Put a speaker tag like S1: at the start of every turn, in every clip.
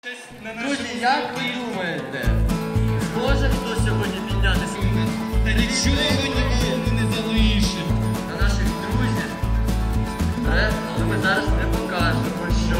S1: Друзі, як ви думаєте, може хто сьогодні піднятися?
S2: Та нічого нікому не залишимо.
S1: На наших друзів? Але ми зараз не покажемо, що.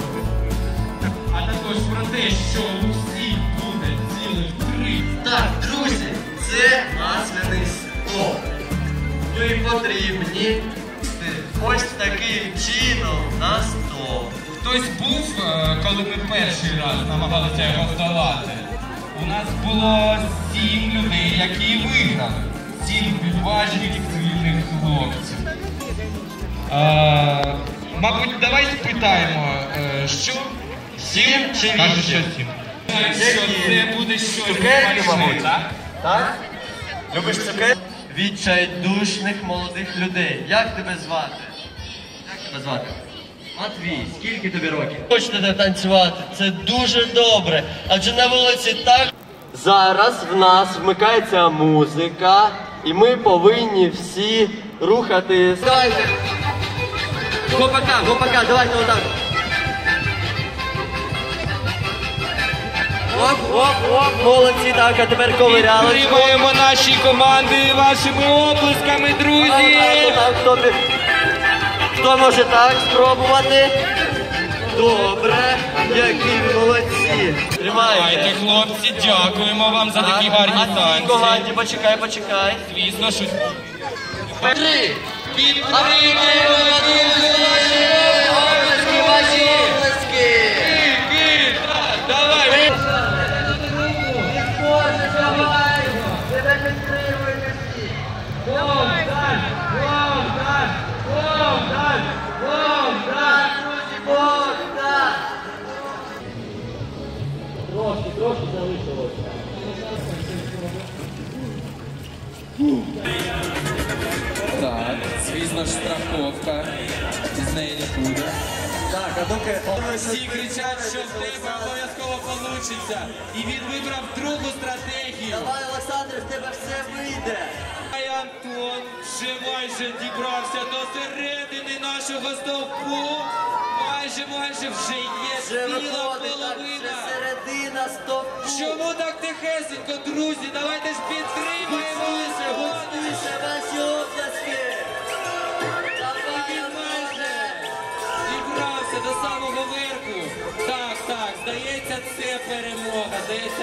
S2: А також про те, що у всіх буде цілих 3.
S1: Так, друзі, це масляний стол. Ви потрібні ось таким чином на стол.
S2: Хтось був, коли ми перший раз намагалися його здолати? У нас було 7 людей, які виграли. 7 відважних сильних хлопців. Мабуть, давай спитаємо, що?
S1: 7 чи 8?
S2: Кажу, що 7. Що це буде щось
S1: Цукерки,
S2: смачне,
S1: мабуть.
S2: так?
S1: Так? Любиш цукерки? Відчайдушних молодих людей. Як тебе звати? Як тебе звати? Матвій, скільки тобі років? Хочете танцювати? Це дуже добре. Адже на вулиці так... Зараз в нас вмикається музика, і ми повинні всі рухатись. Давайте! Гопака, давайте отак. Оп, молодці, так, а тепер ковирялочку.
S2: Підтримуємо наші команди вашими оплесками, друзі!
S1: Хто може так спробувати? Добре, які молодці.
S2: Давайте,
S1: Тримайте.
S2: хлопці, дякуємо вам за такі гарні танці.
S1: Коганді, почекай.
S2: Звісно, щось.
S1: 3. Підтримуємо наші оплески.
S2: Давай!
S1: Трошки залишилося.
S3: Так, звісно ж, страховка. З неї не буде.
S1: Так, а доки...
S3: Всі кричать, що в тебе обов'язково вийде. І він вибрав другу стратегію.
S1: Давай, Олександр, в тебе все вийде.
S3: А Антон вже майже дібрався до середини нашого стовпу. Майже вже є
S1: Вже
S3: ціла
S1: виходить, так, вже
S3: половина.
S1: середина стовпу.
S3: Чому так тихесенько, друзі? Давайте ж підтримаємо.
S1: Густуйся, ваші оплески. Давай,
S3: Майже дібрався до самого верху. Так, здається, це перемога.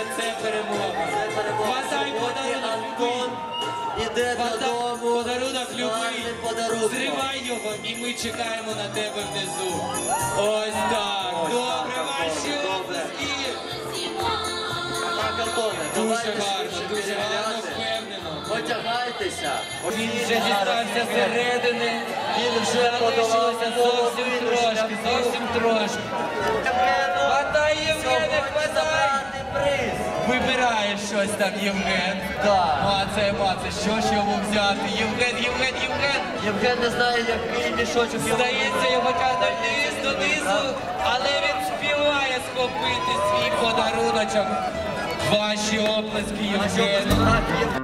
S3: Хватай подарунок,
S1: Антон іде додому.
S3: подарунок любий.
S1: Подарунок.
S3: Зривай його, і ми чекаємо на тебе внизу. Ось так. Добре, ваші оплески.
S1: Так, Антоне,
S3: Дуже
S1: давайте
S3: гарно,
S1: швидше
S3: дуже гарно,
S1: підганяти.
S3: впевнено.
S1: Потягайтеся.
S3: Він вже дістався зсередини.
S1: Він вже подолав
S3: Залишилося зовсім трошки. Хватай, Євгене, хватай!
S1: приз.
S3: Вибирає щось там Євген.
S1: Так.
S3: Маце, що ж йому взяти? Євген!
S1: Євген не знає, який мішочок йому.
S3: Здається, його тягне вниз донизу, але він співає схопити свій подаруночок. Ваші оплески, Євген.
S1: Так,